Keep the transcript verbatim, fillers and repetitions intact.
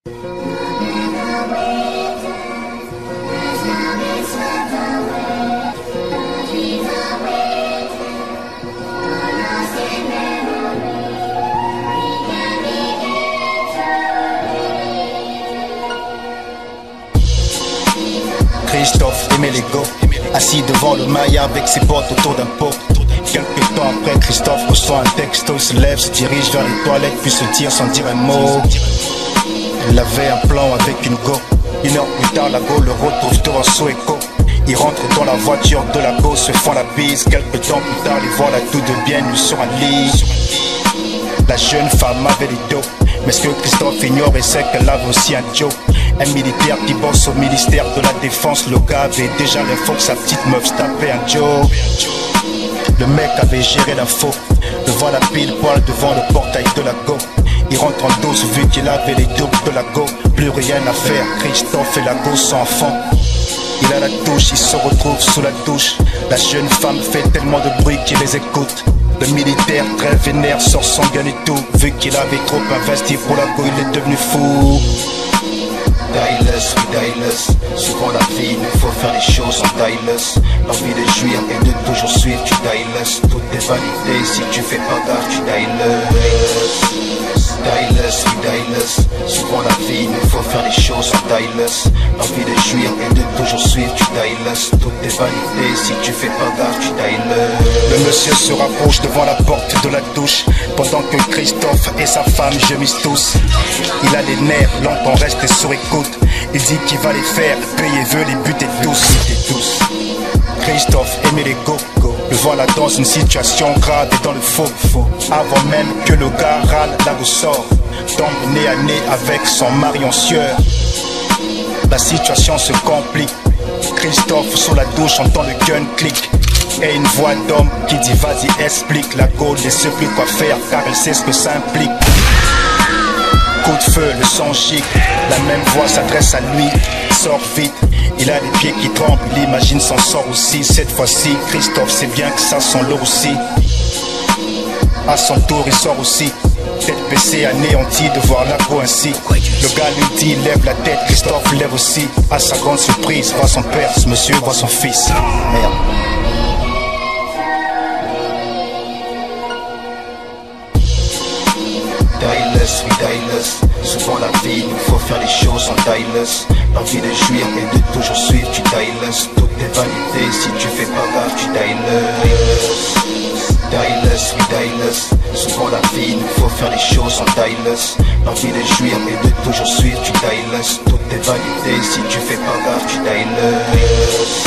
Christophe aimait les go, assis devant le Maya avec ses potes autour d'un pot. Quelques temps après, Christophe reçoit un texto, il se lève, se dirige vers les toilettes, puis se tire sans dire un mot. Il avait un plan avec une go. Une heure plus tard, la go le retrouve devant Soweco. Il rentre dans la voiture de la go, se font la bise. Quelques temps plus tard, les voilà tous deux bien nus sur un lit. La jeune femme avait les dos, mais ce que Christophe ignore, c'est qu'elle avait aussi un Joe. Un militaire qui bosse au ministère de la Défense. Le gars avait déjà l'info que sa petite meuf se tapait un Joe. Le mec avait géré l'info. Le voilà pile poil devant le portail de la go. Il rentre en dose vu qu'il avait les doubles de la go. Plus rien à faire, Christophe et la go sont enfants. Il a la douche, il se retrouve sous la douche. La jeune femme fait tellement de bruit qu'il les écoute. Le militaire très vénère sort son gun et tout. Vu qu'il avait trop investi pour la go, il est devenu fou. Die-less, oui die-less. Souvent la vie, il faut faire les choses en die-less. L'envie de jouir et de toujours suivre, tu die-less. Tout est validé, si tu fais pas gaffe, tu die-less. Die-less, oui die-less. Souvent la vie, il faut faire les choses en die-less. L'envie de jouir et de toujours suivre, tu die-less. Tout est validé, si tu fais pas gaffe, tu die-less. Le monsieur se rapproche devant la porte de la douche, pendant que Christophe et sa femme gémissent tous. Il a les nerfs, l'entend rester sur écoute. Il dit qu'il va les faire, payer veut les buter tous. Christophe aimait les go, le voilà dans une situation grave et dans le faux. Avant même que le gars râle, la go sort, tombe nez à nez avec son mari en sueur. La situation se complique. Christophe sous la douche entend le gun clic. Et une voix d'homme qui dit vas-y explique. La go ne sait plus quoi faire car elle sait ce que ça implique. Coup de feu, le sang chic. La même voix s'adresse à lui. Sors vite, il a les pieds qui tremblent. Il imagine s'en sort aussi. Cette fois-ci, Christophe sait bien que ça sent l'eau aussi. À son tour, il sort aussi. Tête baissée, anéanti de voir la go ainsi. Le gars lui dit, lève la tête, Christophe lève aussi. À sa grande surprise, voit son père, ce monsieur voit son fils. Merde. Die-less, oui die-less. Souvent la vie, il nous faut faire les choses en die-less. L'envie de jouir et de toujours suivre, tu die-less. Tout est validé, si tu fais pas gaffe, tu die-less. Die-less, oui die-less. Souvent la vie, il nous faut faire les choses en die-less. L'envie de jouir et de toujours suivre, tu die-less. Tout est validé, si tu fais pas gaffe, tu die-less.